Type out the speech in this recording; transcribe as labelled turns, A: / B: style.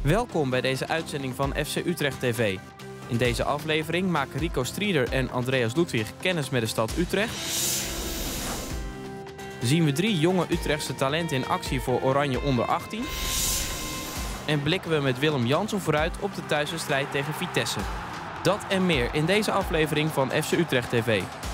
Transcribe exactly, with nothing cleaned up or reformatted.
A: Welkom bij deze uitzending van F C Utrecht T V. In deze aflevering maken Rico Strieder en Andreas Ludwig kennis met de stad Utrecht. Zien we drie jonge Utrechtse talenten in actie voor Oranje onder achttien. En blikken we met Willem Jansen vooruit op de thuiswedstrijd tegen Vitesse. Dat en meer in deze aflevering van F C Utrecht T V.